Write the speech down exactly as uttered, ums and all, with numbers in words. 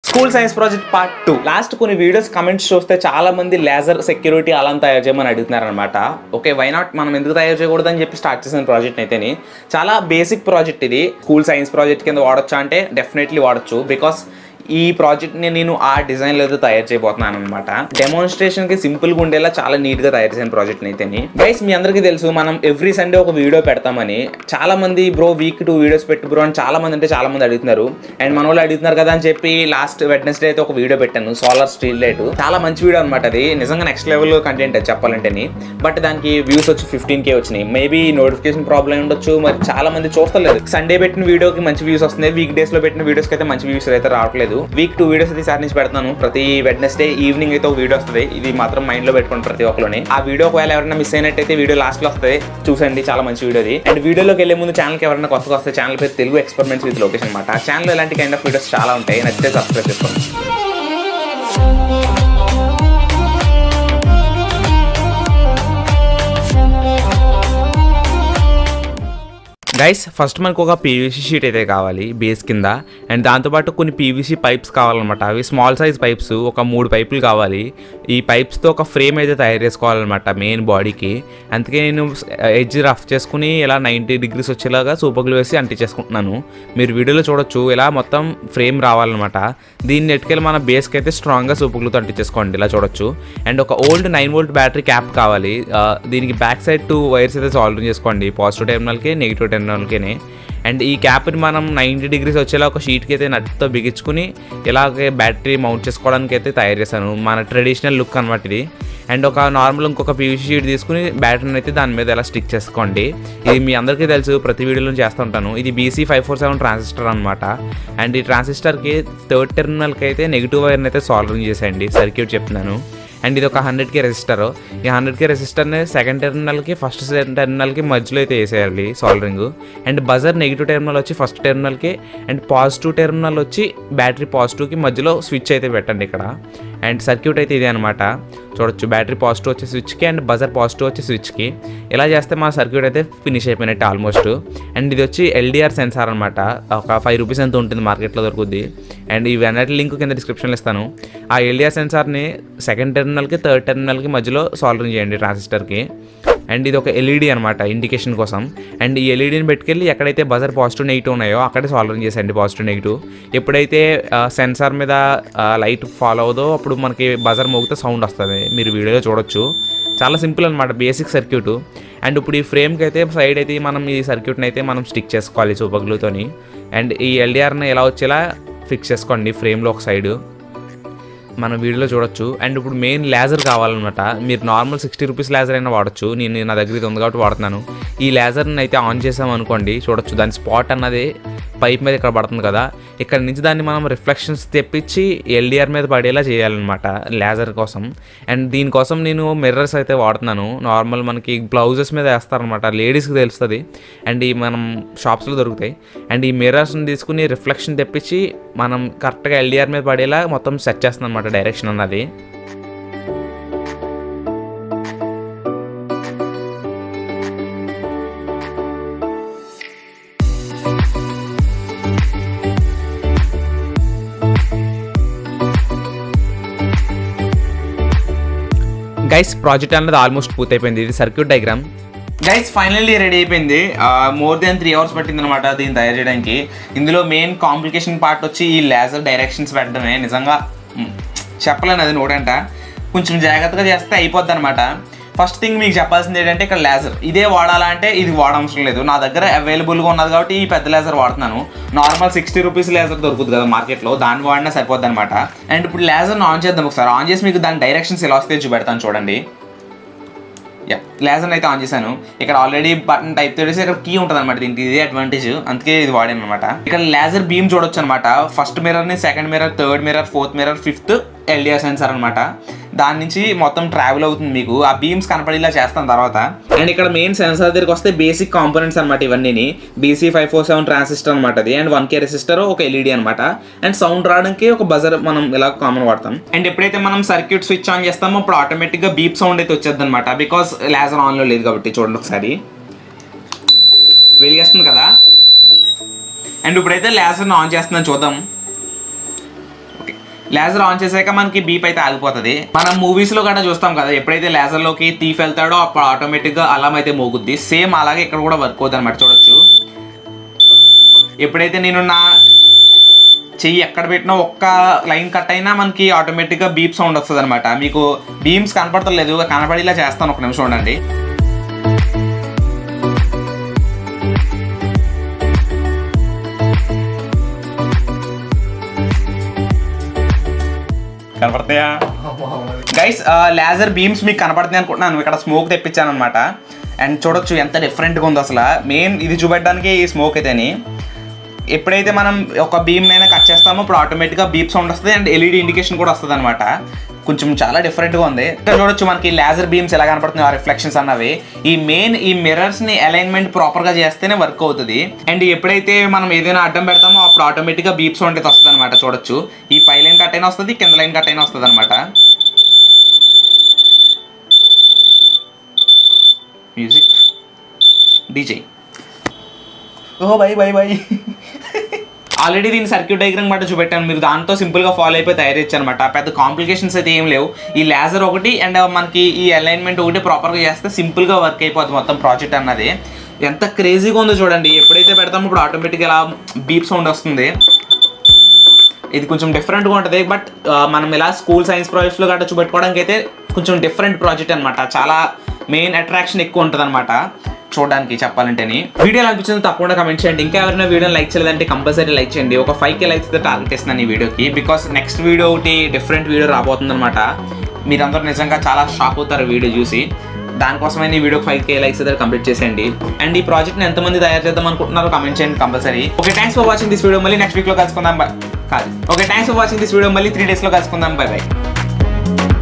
School science project part two. Last కొన్ని videos comments చూస్తే చాలా మంది లేజర్ సెక్యూరిటీ అలా తయారు చేయమని అడుగుతున్నారు అనమాట. ఓకే, వై నాట్, మనం ఎందుకు తయారు చేయకూడదు అని చెప్పి స్టార్ట్ చేసిన ప్రాజెక్ట్ అయితేని చాలా బేసిక్ ప్రాజెక్ట్ ఇది. స్కూల్ సైన్స్ ప్రాజెక్ట్ కింద వాడొచ్చా అంటే డెఫినెట్లీ వాడచ్చు. బికాస్ ఈ ప్రాజెక్ట్ని నేను ఆ డిజైన్లో అయితే తయారు చేయబోతున్నాను అనమాట. డెమోన్స్ట్రేషన్కి సింపుల్గా ఉండేలా చాలా నీట్గా తయారు చేసిన ప్రాజెక్ట్ అయితేని. గైస్, మీ అందరికీ తెలుసు మనం ఎవ్రీ సండే ఒక వీడియో పెడతామని. చాలా మంది బ్రో వీక్ టూ వీడియోస్ పెట్టు బ్రో అని చాలా మంది అంటే చాలా మంది అడుగుతున్నారు. అండ్ మన వాళ్ళు అడుగుతున్నారు కదా అని చెప్పి లాస్ట్ వెడ్నెస్డే అయితే ఒక వీడియో పెట్టాను, సోలార్ స్ట్రీట్ లైట్. చాలా మంచి వీడియో అనమాట అది, నిజంగా నెక్స్ట్ లెవెల్ కంటెంట్ అది చెప్పాలంటేని. బట్ దానికి వ్యూస్ వచ్చి ఫిఫ్టీన్ కే వచ్చినాయి. మేబీ నోటిఫికేషన్ ప్రాబ్లం ఉండొచ్చు, మరి చాలా మంది చూస్తలేదు. సండే పెట్టిన వీడియోకి మంచి వ్యూస్ వస్తున్నాయి, వీక్ డేస్ లో పెట్టిన వీడియోస్కి అయితే మంచి వ్యూస్ అయితే రావట్లేదు. వీక్ టూ వీడియోస్ అయితే సార్ నుంచి పెడతాను. ప్రతి వెడ్నెస్డే ఈవినింగ్ అయితే ఒక వీడియో వస్తుంది. ఇది మాత్రం మైండ్ లో పెట్టుకోండి ప్రతి ఒక్కరిని. ఆ వీడియో ఒకవేళ ఎవరైనా మిస్ అయినట్టయితే వీడియో లాస్ట్ లో వస్తుంది, చూసండి. చాలా మంచి వీడియో అది. అండ్ వీడియోలోకి వెళ్ళే ముందు ఛానల్కి ఎవరైనా కొత్తగా వస్తే ఛానల్ పేరు తెలుగు ఎక్స్పెరిమెంట్స్ విత్ లోకేష్ అనమాట. ఆ ఛానల్లో ఇలాంటి కైండ్ ఆఫ్ వీడియోస్ చాలా ఉంటాయి, నచ్చితే సబ్స్క్రైబ్ చేసుకోండి. గైస్, ఫస్ట్ మనకు ఒక పీవీసీ షీట్ అయితే కావాలి బేస్ కింద. అండ్ దాంతోపాటు కొన్ని పీవీసీ పైప్స్ కావాలన్నమాట. అవి స్మాల్ సైజ్ పైప్స్, ఒక మూడు పైపులు కావాలి. ఈ పైప్స్తో ఒక ఫ్రేమ్ అయితే తయారు చేసుకోవాలన్నమాట మెయిన్ బాడీకి. అందుకే నేను ఎడ్జ్ రఫ్ చేసుకుని ఇలా నైంటీ డిగ్రీస్ వచ్చేలాగా సూపర్గ్లూ వేసి అంటించేసుకుంటున్నాను. మీరు వీడియోలో చూడొచ్చు, ఇలా మొత్తం ఫ్రేమ్ రావాలన్నమాట. దీన్ని ఎట్టుకెళ్ళి మన బేస్కి అయితే స్ట్రాంగ్గా సూపర్గ్లూతో అంటించేసుకోండి, ఇలా చూడొచ్చు. అండ్ ఒక old nine volt battery cap కావాలి. దీనికి బ్యాక్ సైడ్ టూ వైర్స్ అయితే సాల్వ్ చేసుకోండి, పాజిటివ్ టెర్మినల్కి నెగిటివ్ టెర్మినల్కి. అండ్ ఈ క్యాప్ని మనం నైంటీ డిగ్రీస్ వచ్చేలా ఒక షీట్కి అయితే నట్తో బిగించుకుని ఇలాగే బ్యాటరీ మౌంట్ చేసుకోవడానికి అయితే తయారు చేశాను. మన ట్రెడిషనల్ లుక్ అనమాట ఇది. అండ్ ఒక నార్మల్ ఇంకొక పీవీసీ షీట్ తీసుకుని బ్యాటరీని అయితే దాని మీద ఎలా స్టిక్ చేసుకోండి. ఇది మీ అందరికీ తెలుసు, ప్రతి వీడియోలో చేస్తూ ఉంటాను. ఇది BC five four seven transistor అనమాట. అండ్ ఈ ట్రాన్సిస్టర్కి థర్డ్ టెర్మినల్కి అయితే నెగిటివ్ వైర్ని అయితే సాల్వింగ్ చేసేయండి, సర్క్యూట్ చెప్తున్నాను. అండ్ ఇది ఒక హండ్రెడ్ కే రెసిస్టర్. ఈ హండ్రెడ్ కే రెసిస్టర్ని సెకండ్ టెర్మినల్కి ఫస్ట్ టెర్మినల్కి మధ్యలో అయితే వేసేయాలి soldering. And buzzer negative terminal వచ్చి ఫస్ట్ టెర్మినల్కి, అండ్ పాజిటివ్ టెర్మినల్ వచ్చి బ్యాటరీ పాజిటివ్కి మధ్యలో స్విచ్ అయితే పెట్టండి ఇక్కడ. అండ్ సర్క్యూట్ అయితే ఇదే అనమాట, చూడొచ్చు. బ్యాటరీ పాజిటివ్ వచ్చే స్విచ్కి అండ్ బజర్ పాజిటివ్ వచ్చే స్విచ్కి. ఇలా చేస్తే మా సర్క్యూట్ అయితే ఫినిష్ అయిపోయినట్టు ఆల్మోస్ట్. అండ్ ఇది వచ్చి ఎల్డిఆర్ సెన్సార్ అనమాట. ఒక ఫైవ్ రూపీస్ ఎంత ఉంటుంది, మార్కెట్లో దొరుకుద్ది. అండ్ ఇవి అన్నిటి లింక్ కింద డిస్క్రిప్షన్లో ఇస్తాను. ఆ ఎల్డిఆర్ సెన్సార్ని సెకండ్ టెర్మినల్కి థర్డ్ టెర్మినల్కి మధ్యలో సాల్డరింగ్ చేయండి ట్రాన్సిస్టర్కి. అండ్ ఇది ఒక ఎల్ఈడి అనమాట, ఇండికేషన్ కోసం. అండ్ ఈ ఎల్ఈడిని పెట్టుకెళ్ళి ఎక్కడైతే బజర్ పాజిటివ్ నెగిటివ్ ఉన్నాయో అక్కడే సాల్డరింగ్ చేసేయండి, పాజిటివ్ నెగిటివ్. ఎప్పుడైతే సెన్సార్ మీద లైట్ ఫాలో అవుదో అప్పుడు మనకి బజర్ మోగితే సౌండ్ వస్తుంది, మీరు వీడియోలో చూడొచ్చు. చాలా సింపుల్ అనమాట, బేసిక్ సర్క్యూట్. అండ్ ఇప్పుడు ఈ ఫ్రేమ్కి అయితే సైడ్ అయితే మనం ఈ సర్క్యూట్ని అయితే మనం స్టిక్ చేసుకోవాలి సూపర్గ్లూతోని. అండ్ ఈ ఎల్డిఆర్ని ఎలా వచ్చేలా ఫిక్స్ చేసుకోండి ఫ్రేమ్లో ఒక సైడు, మనం వీడియోలో చూడొచ్చు. అండ్ ఇప్పుడు మెయిన్ లేజర్ కావాలన్నమాట. మీరు నార్మల్ సిక్స్టీ రూపీస్ లేజర్ అయినా వాడచ్చు, నేను నా దగ్గర ఇది ఉంది కాబట్టి వాడుతున్నాను. ఈ లేజర్ని అయితే ఆన్ చేసాం అనుకోండి, చూడొచ్చు దాని స్పాట్ అన్నది పైప్ మీద ఇక్కడ పడుతుంది కదా, ఇక్కడ నుంచి దాన్ని మనం రిఫ్లెక్షన్స్ తెప్పించి ఎల్డిఆర్ మీద పడేలా చేయాలన్నమాట లేజర్ కోసం. అండ్ దీనికోసం నేను మిర్రర్స్ అయితే వాడుతున్నాను. నార్మల్ మనకి బ్లౌజెస్ మీద వేస్తారనమాట, లేడీస్కి తెలుస్తుంది. అండ్ ఈ మనం షాప్స్లో దొరుకుతాయి. అండ్ ఈ మిర్రర్స్ని తీసుకుని రిఫ్లెక్షన్ తెప్పించి మనం కరెక్ట్గా ఎల్డిఆర్ మీద పడేలా మొత్తం సెట్ చేస్తాం అనమాట డైరెక్షన్ అన్నది. గైస్, ప్రాజెక్ట్ అనేది ఆల్మోస్ట్ పూర్తయిపోయింది. ఇది circuit diagram. Guys, finally ready అయిపోయింది. మోర్ దెన్ త్రీ అవర్స్ పట్టింది అనమాట దీన్ని తయారు చేయడానికి. ఇందులో మెయిన్ కాంప్లికేషన్ పార్ట్ వచ్చి ఈ లేజర్ డైరెక్షన్స్ పెట్టడమే. నిజంగా చెప్పలేను అది నోటంట, కొంచెం జాగ్రత్తగా చేస్తే అయిపోద్ది అనమాట. ఫస్ట్ థింగ్ మీకు చెప్పాల్సింది ఏంటంటే ఇక్కడ లేజర్ ఇదే వాడాలంటే ఇది వాడవసరం లేదు. నా దగ్గర అవైలబుల్గా ఉన్నది కాబట్టి ఈ పెద్ద లేజర్ వాడుతున్నాను. నార్మల్ సిక్స్టీ రూపీస్ లేజర్ దొరుకుతుంది కదా మార్కెట్లో, దాన్ని వాడినా సరిపోద్ది అనమాట. అండ్ ఇప్పుడు లేజర్ని ఆన్ చేద్దాం ఒకసారి. ఆన్ చేసి మీకు దాని డైరెక్షన్స్ ఎలా వస్తాయో చూపెడతాను చూడండి. లేజర్ని అయితే ఆన్ చేశాను. ఇక్కడ ఆల్రెడీ బటన్ టైప్ చేసి ఇక్కడ కీ ఉంటుంది అనమాట, దీనికి ఇదే అడ్వాంటేజ్, అందుకే ఇది వాడాను అనమాట. ఇక్కడ లేజర్ బీమ్ చూడొచ్చు అనమాట. ఫస్ట్ మిర్రర్ని, second mirror, third mirror, fourth mirror, fifth LDR sensor అనమాట. దాని నుంచి మొత్తం ట్రావెల్ అవుతుంది, మీకు ఆ బీమ్స్ కనపడేలా చేస్తాం తర్వాత. అండ్ ఇక్కడ మెయిన్ సెన్సార్ దగ్గరికి వస్తే బేసిక్ కాంపోనెంట్స్ అనమాట ఇవన్నీ. BC five four seven transistor అనమాట అది. అండ్ వన్ కే రెసిస్టర్, ఒక ఎల్ఈడి అనమాట. అండ్ సౌండ్ రావడానికి ఒక బజర్ మనం ఇలా కామన్ వాడతాం. అండ్ ఎప్పుడైతే మనం సర్క్యూట్ స్విచ్ ఆన్ చేస్తామో అప్పుడు ఆటోమేటిక్గా బీప్ సౌండ్ అయితే వచ్చేది అనమాట, బికాస్ లేజర్ ఆన్లో లేదు కాబట్టి. చూడండి ఒకసారి, వెలిగేస్తుంది కదా. అండ్ ఇప్పుడైతే లేజర్ని ఆన్ చేస్తుందని చూద్దాం. ఓకే, లేజర్ ఆన్ చేసాక మనకి బీప్ అయితే ఆగిపోతుంది. మనం మూవీస్ లో కూడా చూస్తాం కదా, ఎప్పుడైతే లేజర్ లోకి థీఫ్ వెళ్తాడో అప్పుడు ఆటోమేటిక్ గా అలారం అయితే మోగుద్ది. సేమ్ అలాగే ఇక్కడ కూడా వర్క్ అవుతుంది అనమాట. చూడొచ్చు ఎప్పుడైతే నేను నా చెయ్యి ఎక్కడ పెట్టినా ఒక్క లైన్ కట్ అయినా మనకి ఆటోమేటిక్ గా బీప్ సౌండ్ వస్తుంది అనమాట. మీకు బీమ్స్ కనపడతలేదు, కనపడేలా చేస్తాను, ఒక నిమిషం ఉండండి. కనపడతాయా గైస్? లేజర్ బీమ్స్ మీకు కనపడుతున్నాయి అనుకుంటున్నాను. ఇక్కడ స్మోక్ తెప్పించాను అనమాట. అండ్ చూడొచ్చు ఎంత డిఫరెంట్గా ఉందో అసలు. మెయిన్ ఇది చూపెట్టడానికి ఈ స్మోక్ అయితేని ఎప్పుడైతే మనం ఒక బీమ్ అయినా కట్ చేస్తామో ఇప్పుడు ఆటోమేటిక్గా బీప్ సౌండ్ వస్తుంది అండ్ ఎల్ఈడి ఇండికేషన్ కూడా వస్తుంది అనమాట. కొంచెం చాలా డిఫరెంట్గా ఉంది. ఇక్కడ చూడొచ్చు మనకి లేజర్ బీమ్స్ ఎలా కనపడుతున్నాయి, ఆ రిఫ్లెక్షన్స్ అన్నవి. ఈ మెయిన్ ఈ మిర్రర్స్ని అలైన్మెంట్ ప్రాపర్గా చేస్తేనే వర్క్ అవుతుంది. అండ్ ఎప్పుడైతే మనం ఏదైనా అడ్డం పెడతామో అప్పుడు ఆటోమేటిక్గా బీప్ సౌండ్ అయితే వస్తుంది అనమాట. చూడొచ్చు ఈ పై లైన్ కట్ అయినా వస్తుంది, కింద లైన్ కట్ అయినా వస్తుంది అనమాట. మ్యూజిక్ డీజే ఓహో బై బై బై ఆల్రెడీ దీని సర్క్యూట్ డయాగ్రామ్ మాట చూపెట్టాను, మీరు దాంతో సింపుల్గా ఫాలో అయిపోయి తయారు చేయొచ్చు అనమాట. పెద్ద కాంప్లికేషన్స్ అయితే ఏం లేవు. ఈ లేజర్ ఒకటి అండ్ మనకి ఈ అలైన్మెంట్ ఒకటి ప్రాపర్గా చేస్తే సింపుల్గా వర్క్ అయిపోతుంది మొత్తం ప్రాజెక్ట్ అన్నది. ఎంత క్రేజీగా ఉందో చూడండి. ఎప్పుడైతే పెడతామో ఇప్పుడు ఆటోమేటిక్గా ఇలా బీప్ సౌండ్ వస్తుంది. ఇది కొంచెం డిఫరెంట్గా ఉంటుంది. బట్ మనం ఇలా స్కూల్ సైన్స్ ప్రాజెక్ట్స్లో గట్రా చూపెట్టుకోవడానికి అయితే కొంచెం డిఫరెంట్ ప్రాజెక్ట్ అనమాట. చాలా మెయిన్ అట్రాక్షన్ ఎక్కువ ఉంటుంది అనమాట చూడడానికి చెప్పాలంటేని. వీడియో అనిపించింది తప్పకుండా కమెంట్ చేయండి. ఇంకా ఎవరైనా వీడియోని లైక్ చేయలేదంటే కంపల్సరీ లైక్ చేయండి. ఒక ఫైవ్ కే లైక్స్ అయితే టార్గెట్ ఇస్తున్నాను ఈ వీడియోకి. బికాస్ నెక్స్ట్ వీడియో ఒకటి డిఫరెంట్ వీడియో రాబోతుంది అనమాట. మీరందరూ నిజంగా చాలా షాక్ అవుతారు వీడియో చూసి. దానికోసమైనా ఈ వీడియోకి ఫైవ్ కే లైక్స్ అయితే కంప్లీట్ చేసేయండి. అండ్ ఈ ప్రాజెక్ట్ని ఎంతమంది తయారు చేద్దాం అనుకుంటున్నారో కమెంట్ చేయండి compulsory. Okay, thanks for watching this video. మళ్ళీ నెక్స్ట్ వీక్లో కలుసుకుందాం. బై కాదు okay thanks for watching this video. మళ్ళీ త్రీ డేస్లో కలుసుకుందాం. Bye by.